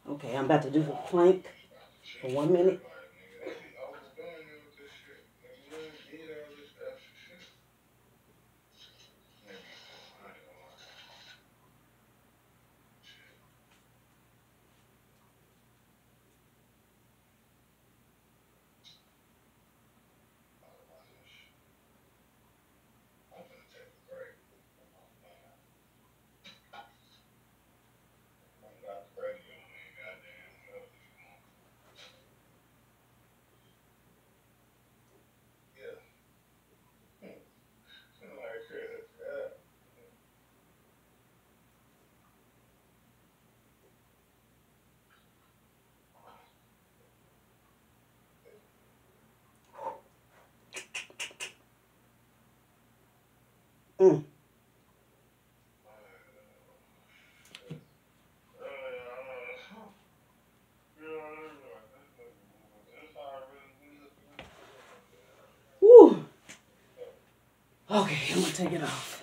Okay, I'm about to do the plank for 1 minute. Mm. Whew. Okay, I'm gonna take it off.